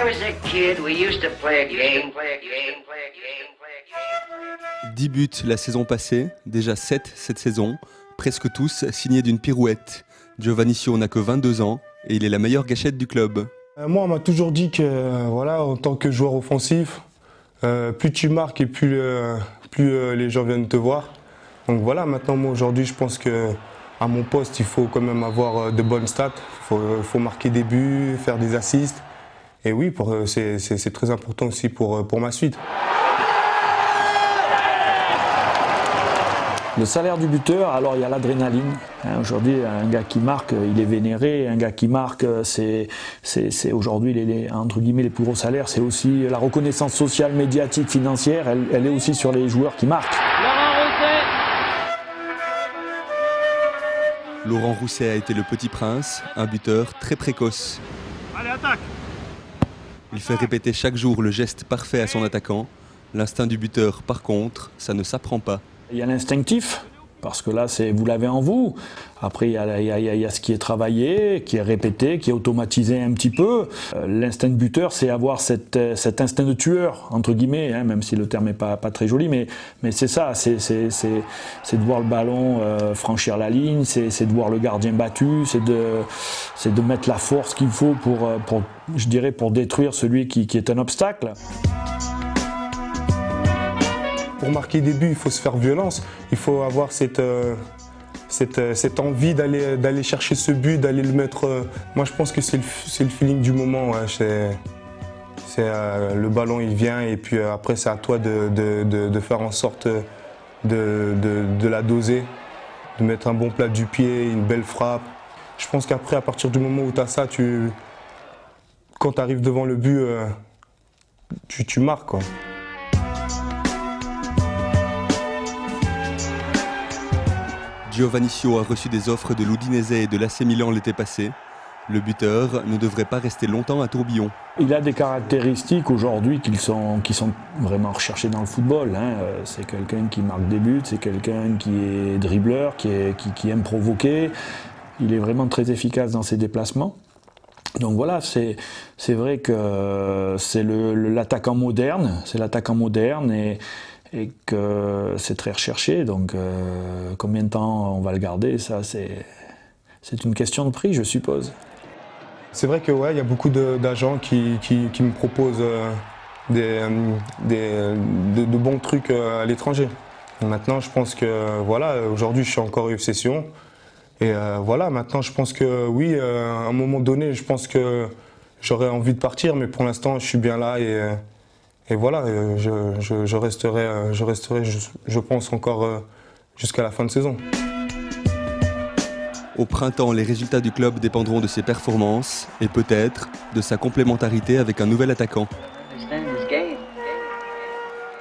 was a kid, we used to play a game. 10 buts la saison passée, déjà 7 cette saison, presque tous signés d'une pirouette. Giovannicio n'a que 22 ans et il est la meilleure gâchette du club. Moi, on m'a toujours dit que, voilà, en tant que joueur offensif, plus tu marques et plus les gens viennent te voir. Donc voilà, maintenant, moi, aujourd'hui, je pense que à mon poste, il faut quand même avoir de bonnes stats. Il faut marquer des buts, faire des assists. Et oui, c'est très important aussi pour ma suite. Le salaire du buteur, alors il y a l'adrénaline. Aujourd'hui, un gars qui marque, il est vénéré. Un gars qui marque, c'est aujourd'hui, entre guillemets, les plus gros salaires. C'est aussi la reconnaissance sociale, médiatique, financière. Elle est aussi sur les joueurs qui marquent. Laurent Rousset a été le petit prince, un buteur très précoce. Allez, attaque! Il fait répéter chaque jour le geste parfait à son attaquant. L'instinct du buteur, par contre, ça ne s'apprend pas. Il y a l'instinctif, parce que là, vous l'avez en vous. Après, il y a ce qui est travaillé, qui est répété, qui est automatisé un petit peu. L'instinct de buteur, c'est avoir cet instinct de tueur, entre guillemets, hein, même si le terme n'est pas très joli, mais c'est ça, c'est de voir le ballon franchir la ligne, c'est de voir le gardien battu, c'est de mettre la force qu'il faut pour détruire celui qui est un obstacle. Pour marquer des buts, il faut se faire violence. Il faut avoir cette envie d'aller chercher ce but, d'aller le mettre. Moi, je pense que c'est le feeling du moment. Ouais. Le ballon, il vient et puis après, c'est à toi de faire en sorte de la doser, de mettre un bon plat du pied, une belle frappe. Je pense qu'après, à partir du moment où tu as ça, quand tu arrives devant le but, tu marques, quoi. Giovannicio a reçu des offres de l'Udinese et de l'AC Milan l'été passé. Le buteur ne devrait pas rester longtemps à Tourbillon. Il a des caractéristiques aujourd'hui qui sont vraiment recherchées dans le football. Hein. C'est quelqu'un qui marque des buts, c'est quelqu'un qui est dribbleur, qui aime provoquer. Il est vraiment très efficace dans ses déplacements. Donc voilà, c'est vrai que c'est l'attaquant moderne, et que c'est très recherché, donc combien de temps on va le garder, ça c'est une question de prix, je suppose. C'est vrai que ouais, y a beaucoup d'agents qui me proposent de bons trucs à l'étranger. Maintenant, je pense que voilà, aujourd'hui je suis encore UFC Sion, et voilà, maintenant je pense que oui, à un moment donné, je pense que j'aurais envie de partir, mais pour l'instant je suis bien là et voilà, je resterai, je pense, encore jusqu'à la fin de saison. Au printemps, les résultats du club dépendront de ses performances et peut-être de sa complémentarité avec un nouvel attaquant.